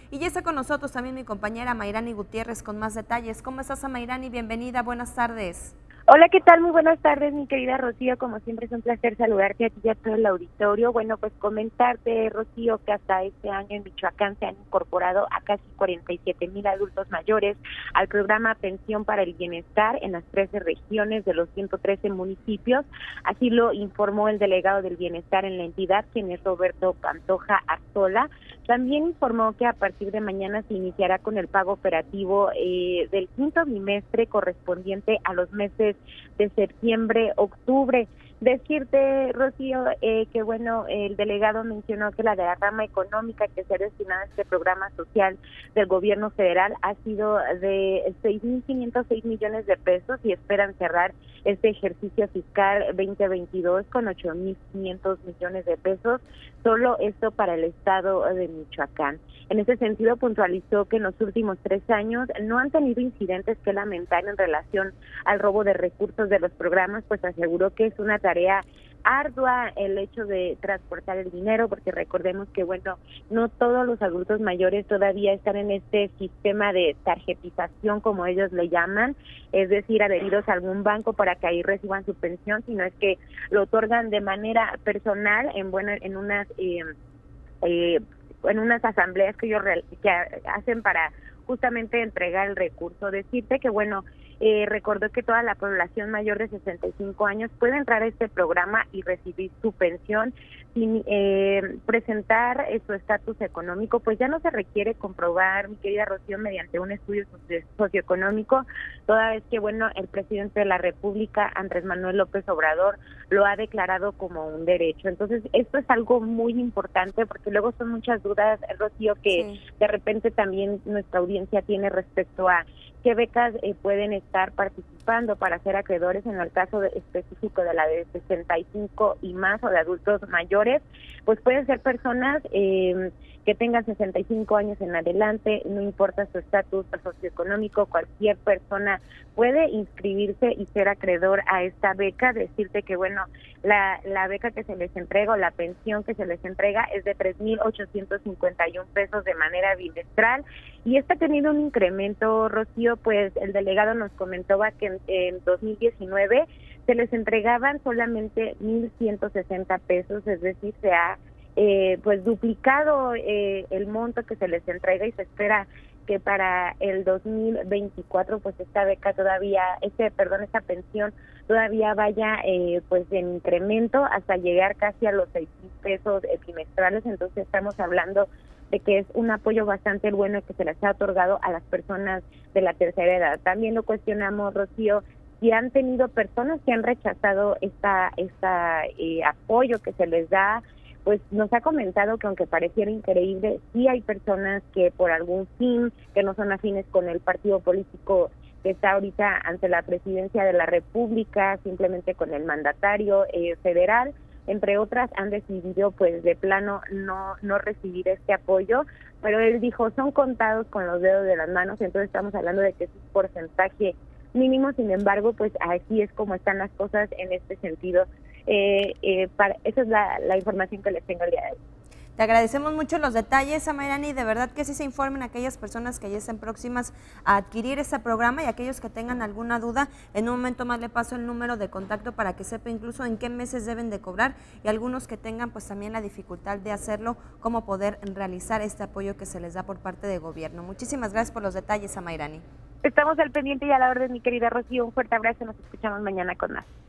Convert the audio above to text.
Y ya está con nosotros también mi compañera Mayrani Gutiérrez con más detalles. ¿Cómo estás, Mayrani? Bienvenida, buenas tardes. Hola, ¿qué tal? Muy buenas tardes, mi querida Rocío. Como siempre es un placer saludarte a ti y a todo el auditorio. Bueno, pues comentarte, Rocío, que hasta este año en Michoacán se han incorporado a casi 47,000 adultos mayores al programa Pensión para el Bienestar en las 13 regiones de los 113 municipios. Así lo informó el delegado del Bienestar en la entidad, quien es Roberto Pantoja Arzola. También informó que a partir de mañana se iniciará con el pago operativo del quinto bimestre correspondiente a los meses de septiembre, octubre. Decirte, Rocío, que bueno, el delegado mencionó que la derrama económica que se ha destinado a este programa social del gobierno federal ha sido de 6,506 millones de pesos y esperan cerrar este ejercicio fiscal 2022 con 8,500 millones de pesos, solo esto para el estado de Michoacán. En ese sentido, puntualizó que en los últimos 3 años no han tenido incidentes que lamentar en relación al robo de recursos de los programas, pues aseguró que es una tarea ardua el hecho de transportar el dinero, porque recordemos que, bueno, no todos los adultos mayores todavía están en este sistema de tarjetización, como ellos le llaman, es decir, adheridos a algún banco para que ahí reciban su pensión, sino es que lo otorgan de manera personal en unas asambleas que ellos que hacen para justamente entregar el recurso. Decirte que, bueno, recordó que toda la población mayor de 65 años puede entrar a este programa y recibir su pensión sin presentar su estatus económico, pues ya no se requiere comprobar, mi querida Rocío, mediante un estudio socioeconómico, toda vez que, bueno, el presidente de la República, Andrés Manuel López Obrador, lo ha declarado como un derecho. Entonces, esto es algo muy importante porque luego son muchas dudas, Rocío, que de repente también nuestra audiencia tiene respecto a qué becas pueden estar participando para ser acreedores en el caso específico de la de 65 y más o de adultos mayores. Pues pueden ser personas que tengan 65 años en adelante, no importa su estatus socioeconómico, cualquier persona puede inscribirse y ser acreedor a esta beca. Decirte que, bueno, la beca que se les entrega o la pensión que se les entrega es de 3,851 pesos de manera bimestral y está teniendo un incremento, Rocío. Pues el delegado nos comentó que en 2019 se les entregaban solamente 1,160 pesos, es decir, se ha pues duplicado el monto que se les entrega y se espera que para el 2024 pues esta pensión todavía vaya pues en incremento hasta llegar casi a los 6,000 pesos bimestrales. Entonces estamos hablando de que es un apoyo bastante bueno que se les ha otorgado a las personas de la tercera edad. También lo cuestionamos, Rocío, si han tenido personas que han rechazado esta apoyo que se les da. Pues nos ha comentado que aunque pareciera increíble, sí hay personas que por algún fin, que no son afines con el partido político que está ahorita ante la presidencia de la República, simplemente con el mandatario federal, entre otras, han decidido pues de plano no recibir este apoyo, pero él dijo, son contados con los dedos de las manos, entonces estamos hablando de que es un porcentaje mínimo. Sin embargo, pues aquí es como están las cosas en este sentido. Esa es la información que les tengo el día de hoy. Te agradecemos mucho los detalles, Mayrani, de verdad que sí se informen aquellas personas que ya estén próximas a adquirir este programa y aquellos que tengan alguna duda, en un momento más le paso el número de contacto para que sepa incluso en qué meses deben de cobrar y algunos que tengan pues también la dificultad de hacerlo, cómo poder realizar este apoyo que se les da por parte de gobierno. Muchísimas gracias por los detalles, Mayrani. Estamos al pendiente y a la orden, mi querida Rocío, un fuerte abrazo, nos escuchamos mañana con más.